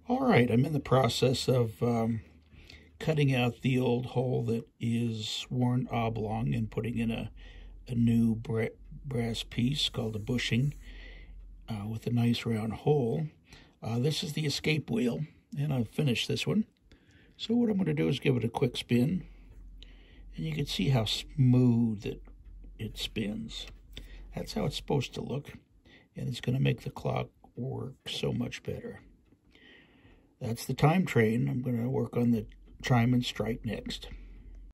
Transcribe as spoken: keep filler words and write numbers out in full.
All right, I'm in the process of um, cutting out the old hole that is worn oblong and putting in a, a new bra brass piece called a bushing uh, with a nice round hole. Uh, this is the escape wheel, and I've finished this one. So what I'm going to do is give it a quick spin, and you can see how smooth it, it spins. That's how it's supposed to look, and it's going to make the clock work so much better. That's the time train. I'm going to work on the chime and strike next.